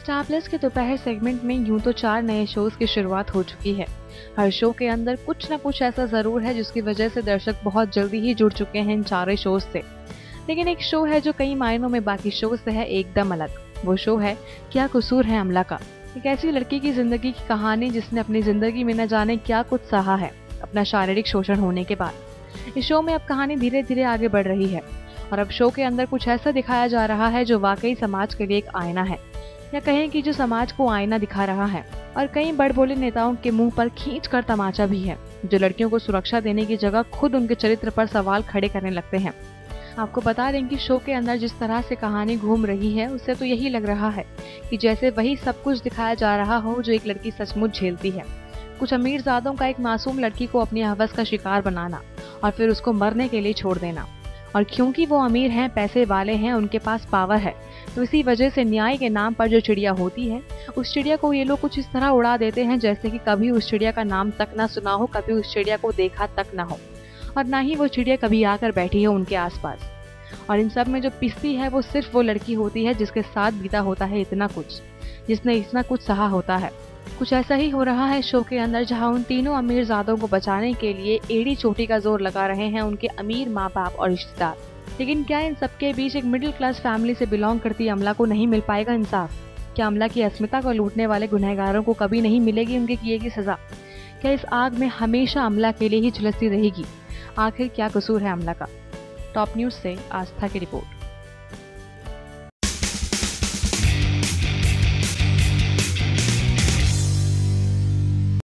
Star plus के दोपहर segment में यूं तो 4 नए शोज की शुरुआत हो चुकी है। हर शो के अंदर कुछ न कुछ ऐसा जरूर है जिसकी वजह से दर्शक बहुत जल्दी ही जुड़ चुके हैं इन चारों शोज से। लेकिन एक शो है जो कई मायनों में बाकी शो से है एकदम अलग। वो शो है क्या कसूर है अमला का। एक ऐसी लड़की की जिंदगी की कहानी जिसने अपनी जिंदगी में न जाने क्या कुछ सहा है अपना शारीरिक शोषण होने के बाद। इस शो में अब कहानी धीरे धीरे आगे बढ़ रही है और अब शो के अंदर कुछ ऐसा दिखाया जा रहा है जो वाकई समाज के लिए एक आईना है, या कहें कि जो समाज को आईना दिखा रहा है। और कई बड़बोले नेताओं के मुंह पर खींच कर तमाचा भी है, जो लड़कियों को सुरक्षा देने की जगह खुद उनके चरित्र पर सवाल खड़े करने लगते हैं। आपको बता दें कि शो के अंदर जिस तरह से कहानी घूम रही है उससे तो यही लग रहा है कि जैसे वही सब कुछ दिखाया जा रहा हो जो एक लड़की सचमुच झेलती है। कुछ अमीरजादों का एक मासूम लड़की को अपनी हवस का शिकार बनाना और फिर उसको मरने के लिए छोड़ देना। और क्योंकि वो अमीर हैं, पैसे वाले हैं, उनके पास पावर है, तो इसी वजह से न्याय के नाम पर जो चिड़िया होती है उस चिड़िया को ये लोग कुछ इस तरह उड़ा देते हैं जैसे कि कभी उस चिड़िया का नाम तक ना सुना हो, कभी उस चिड़िया को देखा तक ना हो और ना ही वो चिड़िया कभी आकर बैठी हो उनके आसपास। और इन सब में जो पिसती है वो सिर्फ वो लड़की होती है जिसके साथ बीता होता है इतना कुछ, जिसने इतना कुछ सहा होता है। कुछ ऐसा ही हो रहा है शो के अंदर, जहां उन तीनों अमीरजादों को बचाने के लिए एड़ी चोटी का जोर लगा रहे हैं उनके अमीर माँ बाप और रिश्तेदार। लेकिन क्या इन सबके बीच एक मिडिल क्लास फैमिली से बिलोंग करती अमला को नहीं मिल पाएगा इंसाफ? क्या अमला की अस्मिता को लूटने वाले गुनहगारों को कभी नहीं मिलेगी उनके किए की सजा? क्या इस आग में हमेशा अमला के लिए ही झुलसती रहेगी? आखिर क्या कसूर है अमला का? टॉप न्यूज से आस्था की रिपोर्ट।